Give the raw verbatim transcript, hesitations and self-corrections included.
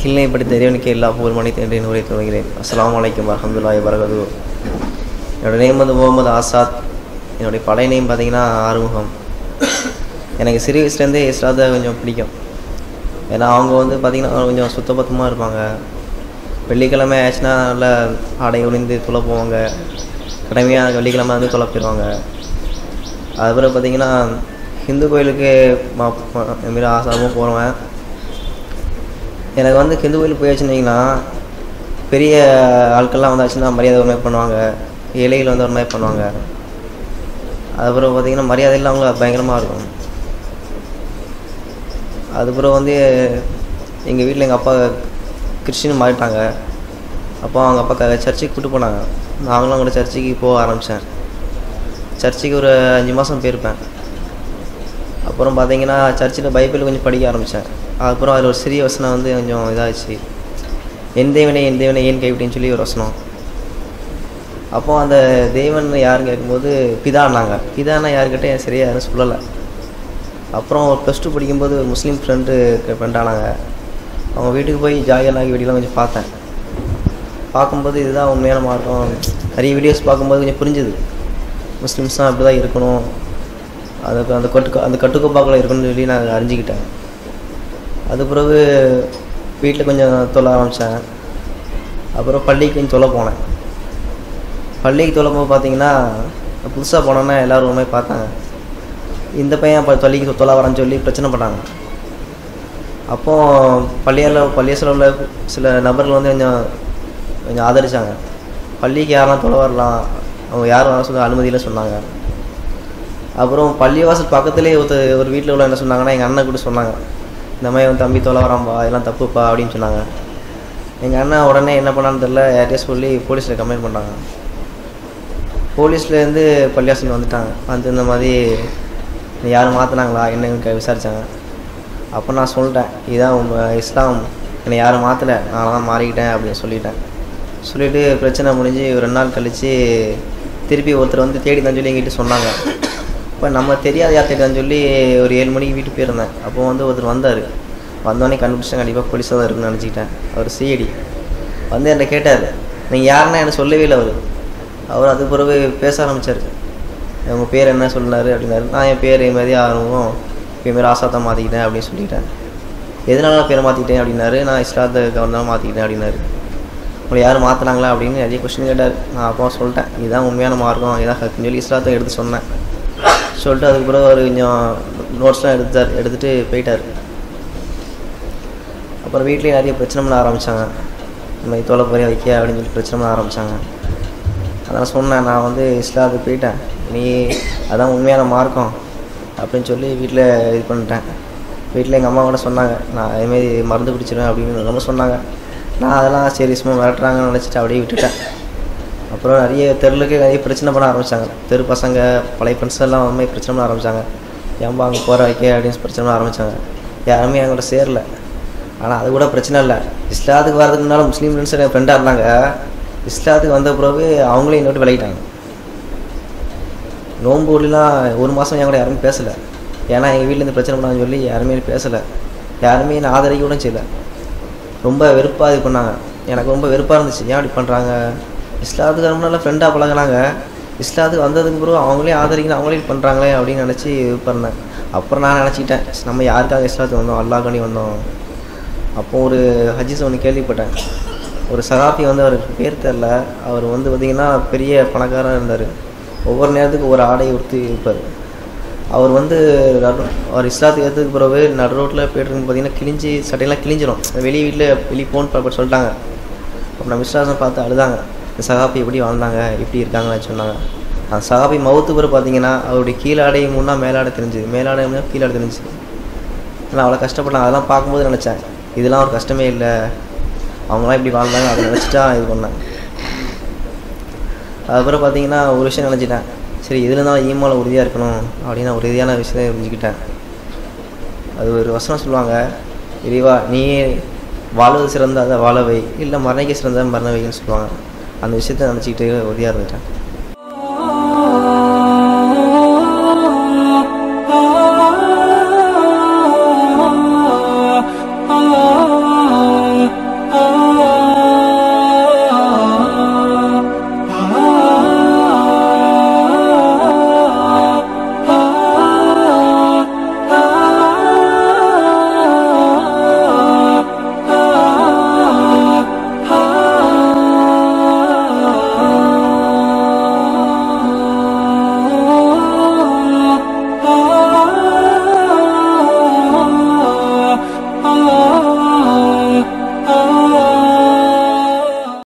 அகிலை படித்த இறைவனுக்கு எல்லா புகழ் மணி என்று உரை துவங்கிறேன். அஸ்ஸலாமு அலைக்கும் வரஹ்மத்துல்லாஹி வபரகாத்துஹு. என்னோடய நேம் வந்து முகமது ஆசாத். என்னுடைய பழைய நேம் பார்த்தீங்கன்னா ஆறுமுகம். எனக்கு சிறு வயசுலேருந்தே இஸ்லாத்தை கொஞ்சம் பிடிக்கும். ஏன்னா அவங்க வந்து பார்த்திங்கன்னா கொஞ்சம் சுத்தபத்தமாக இருப்பாங்க. வெள்ளிக்கிழமை ஆச்சுன்னா நல்லா ஆடை ஒளிந்து தொலை போவாங்க. கடமையாக வெள்ளிக்கிழமை வந்து தொலை போயிடுவாங்க. அதுக்கப்புறம் பார்த்திங்கன்னா ஹிந்து கோயிலுக்கு மாரி ஆசாரமாக போடுவேன். எனக்கு வந்து ஹிந்து கோயிலுக்கு போயாச்சுன்னா பெரிய ஆட்கள்லாம் வந்தாச்சுன்னா மரியாதை ஒரு மாதிரி பண்ணுவாங்க. இலைகள் வந்து ஒரு மாதிரி பண்ணுவாங்க. அதுக்கப்புறம் பார்த்திங்கன்னா மரியாதையெல்லாம் அவங்களுக்கு பயங்கரமாக இருக்கும். அதுக்கப்புறம் வந்து எங்கள் வீட்டில் எங்கள் அப்பா கிறிஸ்டின் மாறிட்டாங்க. அப்போ அவங்க அப்பா சர்ச்சுக்கு கூப்பிட்டு போனாங்க. நாங்களும் கூட சர்ச்சுக்கு போக ஆரம்பித்தேன். சர்ச்சுக்கு ஒரு அஞ்சு மாதம் போயிருப்பேன். அப்புறம் பார்த்தீங்கன்னா சர்ச்சில் பைபிள் கொஞ்சம் படிக்க ஆரம்பித்தேன். அதுக்கப்புறம் அதில் ஒரு சிறிய வசனம் வந்து கொஞ்சம் இதாகிடுச்சு. என் தேவனே என் தேவனே ஏன் கைவிட்டேன்னு சொல்லி ஒரு வசனம். அப்போது அந்த தேவன் யாருன்னு கேட்கும்போது பிதான்னாங்க. பிதானா யாருக்கிட்டே சரியாக யாரும் சொல்லலை. அப்புறம் ஒரு ப்ளஸ் டூ படிக்கும்போது ஒரு முஸ்லீம் ஃப்ரெண்டு ஃப்ரெண்டானாங்க. அவங்க வீட்டுக்கு போய் ஜாலியாக வீடியோலாம் கொஞ்சம் பார்த்தேன். பார்க்கும்போது இதுதான் உண்மையான மார்க்கம். நிறைய வீடியோஸ் பார்க்கும்போது கொஞ்சம் புரிஞ்சுது. முஸ்லீம்ஸ்லாம் அப்படி தான் இருக்கணும், அதுக்கு அந்த கட்டு அந்த கட்டுக்கோப்பாக்கில் இருக்கணும்னு சொல்லி நான் அறிஞ்சிக்கிட்டேன். அது பிறகு வீட்டில் கொஞ்சம் தொல்ல ஆரம்பித்தேன். அப்புறம் பள்ளிக்கு கொஞ்சம் தொலை போனேன். பள்ளிக்கு தொலைம்போது பார்த்தீங்கன்னா புதுசாக போனோன்னா எல்லோரும் ஒரு மாதிரி பார்த்தாங்க. இந்த பையன் இப்போ தொல்லிக்கு தொலை வரேன்னு சொல்லி பிரச்சனை பண்ணாங்க. அப்போது பள்ளியால் பள்ளியசில் உள்ள சில நபர்கள் வந்து கொஞ்சம் கொஞ்சம் ஆதரித்தாங்க. பள்ளிக்கு யாரெல்லாம் தொலை வரலாம், அவங்க யாரும் வர சொல்ல அனுமதியில் சொன்னாங்க. அப்புறம் பள்ளிவாசல் பக்கத்துலேயே ஒருத்தர் ஒரு வீட்டில் உள்ள என்ன சொன்னாங்கன்னா எங்கள் அண்ணன் கூட சொன்னாங்க, இந்த மாதிரி வந்து தம்பி தொலை வராம்பா, இதெல்லாம் தப்புப்பா அப்படின்னு சொன்னாங்க. எங்கள் அண்ணன் உடனே என்ன பண்ணான்னு தெரில, யார்கிட்டயே சொல்லி போலீஸில் கம்ப்ளைண்ட் பண்ணாங்க. போலீஸ்லேருந்து பள்ளிவாசல் வந்துட்டாங்க. வந்து இந்த மாதிரி யாரும் மாற்றினாங்களா என்னன்னு விசாரித்தாங்க. அப்போ நான் சொல்லிட்டேன், இதுதான் உங்கள் இஸ்லாம், என்னை யாரும் மாற்றலை, நான் தான் மாறிக்கிட்டேன் அப்படின்னு சொல்லிட்டேன். சொல்லிவிட்டு பிரச்சனை முடிஞ்சு ஒரு ரெண்டு நாள் கழித்து திருப்பி ஒருத்தர் வந்து தேடி தான் சொல்லி எங்கிட்ட சொன்னாங்க. இப்போ நம்ம தெரியாத யார் தேடிதான்னு சொல்லி ஒரு ஏழு மணிக்கு வீட்டுக்கு போயிருந்தேன். அப்போது வந்து ஒருத்தர் வந்தார். வந்தோடனே கண்டுபிடிச்சேன், கண்டிப்பாக போலீஸாக தான் இருக்குன்னு நினச்சிக்கிட்டேன். அவர் சிஐடி வந்து என்னை கேட்டார், நீங்கள் யாருன்னா எனக்கு சொல்லவே இல்லை. அவர் அவர் அது பிறகு பேச ஆரம்பித்தார். உங்கள் பேர் என்ன சொன்னார் அப்படின்னாரு. நான் என் பேர் இது மாதிரி ஆரம்பம் இதுமாரி ஆசாத்தை மாற்றிக்கிட்டேன் அப்படின்னு சொல்லிக்கிட்டேன். எதனால பேரை மாற்றிக்கிட்டேன் அப்படின்னாரு. நான் இஸ்லாத்தை கவர்னாலும் மாற்றிக்கிட்டேன் அப்படின்னாரு. உங்களை யாரும் மாற்றினாங்களா அப்படின்னு நிறைய கொஸ்டின் கேட்டார். நான் அப்போ சொல்லிட்டேன், இதுதான் உண்மையான மார்க்கம், இதான் ஹக்குன்னு சொல்லி இஸ்லாத்தை எடுத்து சொன்னேன். சொல்லிட்டு அதுக்கு பிறகு அவர் கொஞ்சம் நோட்ஸ்லாம் எடுத்தார். எடுத்துகிட்டு போயிட்டார். அப்புறம் வீட்லேயும் நிறைய பிரச்சனை பண்ண ஆரம்பித்தாங்க. இந்த மாதிரி தோலை பொறிய வைக்க அப்படின்னு சொல்லி பிரச்சனை பண்ண ஆரம்பித்தாங்க. அதனால் சொன்னேன், நான் வந்து இஸ்லாத்துக்கு போயிட்டேன், நீ அதான் உண்மையான மார்க்கம் அப்படின்னு சொல்லி வீட்டில் இது பண்ணிட்டேன். வீட்டில் எங்கள் அம்மா கூட சொன்னாங்க, நான் அதேமாரி மருந்து குடிச்சிடுவேன் அப்படின்னு ரொம்ப சொன்னாங்க. நான் அதெல்லாம் சரி சும்மா மிரட்டுறாங்கன்னு நினச்சிட்டு அப்படியே விட்டுட்டேன். அப்புறம் நிறைய தெருளுக்கு நிறைய பிரச்சனை பண்ண ஆரம்பித்தாங்க. தெரு பசங்க பழைய ஃப்ரெண்ட்ஸ் எல்லாம் வந்து பிரச்சனை பண்ண ஆரம்பித்தாங்க. ஏன்பா அங்கே போகிற வைக்க அப்படின்னு பிரச்சனை பண்ண ஆரம்பித்தாங்க. யாருமே என் கூட சேரல. ஆனால் அது கூட பிரச்சனை இல்லை. இஸ்லாத்துக்கு வரதுக்கு முன்னால் முஸ்லீம் ஃப்ரெண்ட்ஸ் என் ஃப்ரெண்டாக இருந்தாங்க. இஸ்லாத்துக்கு வந்த பிறகு அவங்களே இன்னொட்டு விளையிட்டாங்க. நோன்பு ஒளிலாம் ஒரு மாதம் என் கூட யாருமே பேசலை. ஏன்னா எங்கள் வீட்டிலேருந்து பிரச்சனை பண்ணாங்கன்னு சொல்லி யாருமே பேசலை. யாருமே என்னை ஆதரிக்க கூட செய்யலை. ரொம்ப வெறுப்பாக இது பண்ணாங்க. எனக்கு ரொம்ப வெறுப்பாக இருந்துச்சு, ஏன் அப்படி பண்ணுறாங்க. இஸ்லாத்துக்கு ரொம்ப நல்லா ஃப்ரெண்டாக பழகினாங்க. இஸ்லாத்துக்கு வந்ததுக்கு பிறகு அவங்களே ஆதரிக்கணும், அவங்களே பண்ணுறாங்களே அப்படின்னு நினச்சி இது பண்ணேன். அப்புறம் நான் நினச்சிக்கிட்டேன், நம்ம யாருக்காக இஸ்லாத்துக்கு வந்தோம், அல்லாஹ்காண்டி வந்தோம். அப்போது ஒரு ஹதீஸ் ஒன்று கேள்விப்பட்டேன். ஒரு சகாபி வந்து அவருக்கு பேர் தெரில. அவர் வந்து பார்த்திங்கன்னா பெரிய பணக்காரராக இருந்தார். ஒவ்வொரு நேரத்துக்கு ஒரு ஆடையை உடுத்தி இருப்பார். அவர் வந்து அவர் இஸ்லாத்துக்கு ஏற்றதுக்கு பிறகு நடு ரோட்டில் போய்ட்டுருக்கு பார்த்திங்கன்னா கிழிஞ்சி சட்டையெல்லாம் கிழிஞ்சிடும். வெளியே வீட்டில் வெளியே போன் பார்க்க சொல்லிட்டாங்க. அப்போ நம்ம இஸ்லாத்தை பார்த்து அழுதாங்க, இந்த சகாபி எப்படி வாழ்ந்தாங்க, எப்படி இருக்காங்கன்னு சொன்னாங்க. அந்த சகாபி மவுத்து பிறகு பார்த்தீங்கன்னா அவருடைய கீழாடை முன்னா மேலாடை தெரிஞ்சுது, மேலாடை முன்னா கீழாடை தெரிஞ்சுது. ஆனால் அவ்வளோ கஷ்டப்பட்டாங்க. அதெல்லாம் பார்க்கும்போது நினச்சேன், இதெல்லாம் ஒரு கஷ்டமே இல்லை, அவங்களாம் இப்படி வாழ்ந்தாங்க அதை நினச்சிட்டா இது பண்ணேன். அதுக்கப்புறம் பார்த்தீங்கன்னா ஒரு விஷயம் நினச்சிட்டேன், சரி இதில் தான் ஈமாவில் உறுதியாக இருக்கணும் அப்படின்னு ஒரு உறுதியான விஷயத்தை புரிஞ்சுக்கிட்டேன். அது ஒரு வசனம் சொல்லுவாங்க, இறைவா நீ வாழ்வது சிறந்த அதை வாழவை, இல்லை மரணிக்க சிறந்த மரண வைன்னு சொல்லுவாங்க. அந்த விஷயத்தை நினச்சிக்கிட்டு உறுதியாக இருந்துட்டேன்.